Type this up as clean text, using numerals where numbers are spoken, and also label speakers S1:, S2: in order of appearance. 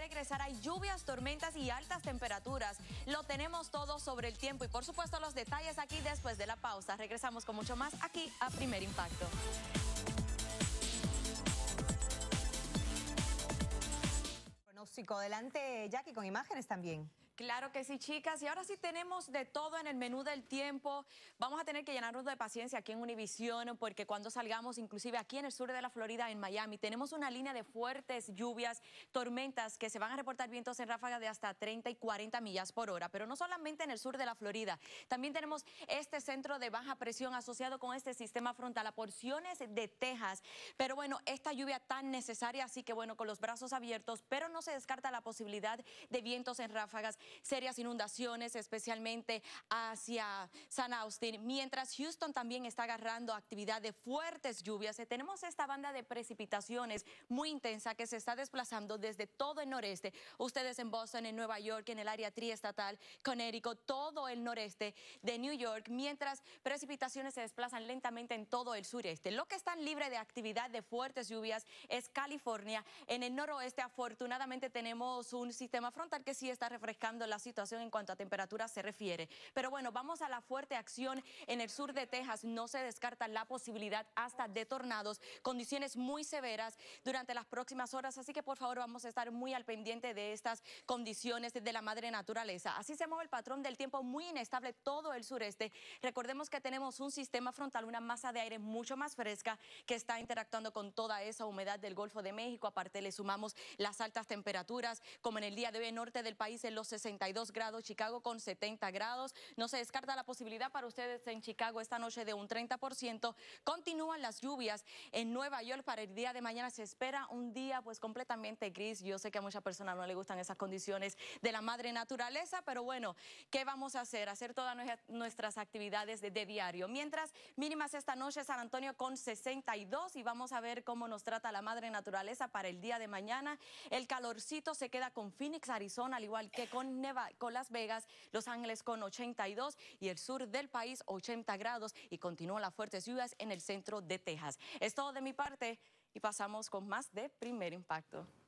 S1: regresar hay lluvias, tormentas y altas temperaturas. Lo tenemos todo sobre el tiempo y por supuesto los detalles aquí después de la pausa. Regresamos con mucho más aquí a Primer Impacto.
S2: Pronóstico, adelante Jackie, con imágenes también.
S1: Claro que sí, chicas. Y ahora sí tenemos de todo en el menú del tiempo. Vamos a tener que llenarnos de paciencia aquí en Univisión, porque cuando salgamos, inclusive aquí en el sur de la Florida, en Miami, tenemos una línea de fuertes lluvias, tormentas, que se van a reportar vientos en ráfagas de hasta 30 y 40 millas por hora. Pero no solamente en el sur de la Florida, también tenemos este centro de baja presión asociado con este sistema frontal a porciones de Texas. Pero bueno, esta lluvia tan necesaria, así que bueno, con los brazos abiertos, pero no se descarta la posibilidad de vientos en ráfagas, serias inundaciones, especialmente hacia San Austin, mientras Houston también está agarrando actividad de fuertes lluvias. Tenemos esta banda de precipitaciones muy intensa que se está desplazando desde todo el noreste. Ustedes en Boston, en Nueva York, en el área triestatal, Connecticut, todo el noreste de New York, mientras precipitaciones se desplazan lentamente en todo el sureste. Lo que está libre de actividad de fuertes lluvias es California. En el noroeste, afortunadamente, tenemos un sistema frontal que sí está refrescando la situación en cuanto a temperatura se refiere. Pero bueno, vamos a la fuerte acción en el sur de Texas. No se descarta la posibilidad hasta de tornados, condiciones muy severas durante las próximas horas, así que por favor vamos a estar muy al pendiente de estas condiciones de la madre naturaleza. Así se mueve el patrón del tiempo, muy inestable todo el sureste. Recordemos que tenemos un sistema frontal, una masa de aire mucho más fresca que está interactuando con toda esa humedad del Golfo de México. Aparte le sumamos las altas temperaturas, como en el día de hoy, norte del país en los 62 grados, Chicago con 70 grados. No se descarta la posibilidad para ustedes en Chicago esta noche de un 30%. Continúan las lluvias en Nueva York para el día de mañana. Se espera un día pues completamente gris. Yo sé que a muchas personas no les gustan esas condiciones de la madre naturaleza, pero bueno, ¿qué vamos a hacer? Hacer todas nuestras actividades de diario. Mientras, mínimas esta noche, San Antonio con 62 y vamos a ver cómo nos trata la madre naturaleza para el día de mañana. El calorcito se queda con Phoenix, Arizona, al igual que con Las Vegas, Los Ángeles con 82 y el sur del país 80 grados y continúan las fuertes lluvias en el centro de Texas. Es todo de mi parte y pasamos con más de Primer Impacto.